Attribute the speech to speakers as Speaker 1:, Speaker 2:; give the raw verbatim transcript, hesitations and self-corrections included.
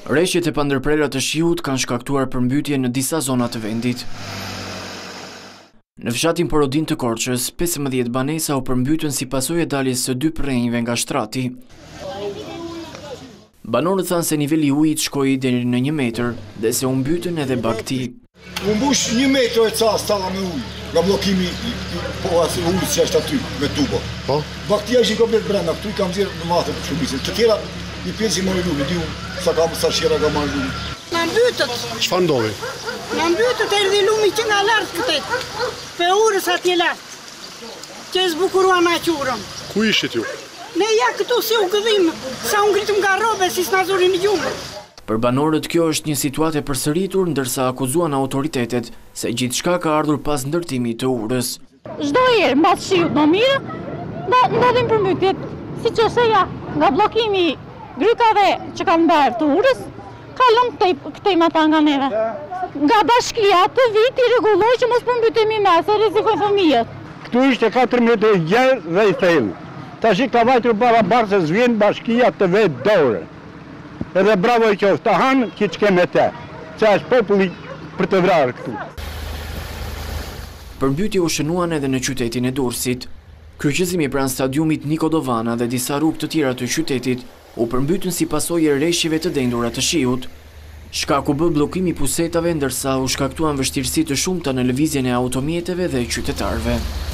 Speaker 1: Rreshjet e pandërprera të shiut kanë shkaktuar përmbytje në disa zona të vendit. Në fshatin Porodin të Korçës, pesëmbëdhjetë banesa u përmbytën si pasojë e daljes së dy prenjve nga shtrati. Banorët thanë se niveli i ujit shkoi deri në një metër dhe se u mbytën edhe bagti.
Speaker 2: U mbush një metër e ca stalla me ujë, nga bllokimi po as ujit që është aty me tubo. Po? Bagtia ishin komplet brenda, këtu i kam nxjerrë në matë të shumicës. Të tjera i pjesë i mori lumi, diu sa kam sa shira ka marrë lumi.
Speaker 3: Na mbytët.
Speaker 4: Çfarë ndodhi?
Speaker 3: Na mbytët erdhi lumi që nga lart këtej. Pe urës atje lart. Që zbukuruan aqurën.
Speaker 4: Ku ishit ju?
Speaker 3: Ne ja këtu si u gëdhim, sa u ngritëm nga rrobe si s'na zorin në gjumë.
Speaker 1: Për banorët kjo është një situatë e përsëritur, ndërsa akuzuan autoritetet se gjithçka ka ardhur pas ndërtimit të urës.
Speaker 5: Çdo herë mbas shiut më mirë, ndodhin përmbytjet, siç është ja, nga bllokimi i grykave që kanë mbarë të urës, kalon këtej këtej mata nga neve. Nga bashkia të vit i rregulloi që mos përmbytemi më, se rrezikojnë fëmijët.
Speaker 6: Këtu ishte katërmbëdhjetë e gjerë dhe i thellë. Tash ka vajtur barabartë se zvjen bashkia të vetë dorë. Edhe bravo i qoftë, ta hanë ki që keme te, që është populli për të vrarë këtu.
Speaker 1: Përmbytje u shënuan edhe në qytetin e Durrësit. Kryqëzimi pranë stadiumit Niko Dovana dhe disa rrugë të tjera të qytetit u përmbytën si pasojë e rreshjeve të dendura të shiut. Shkaku bë bllokimi pusetave, ndërsa u shkaktuan vështirësi të shumta në lëvizjen e automjeteve dhe qytetarëve.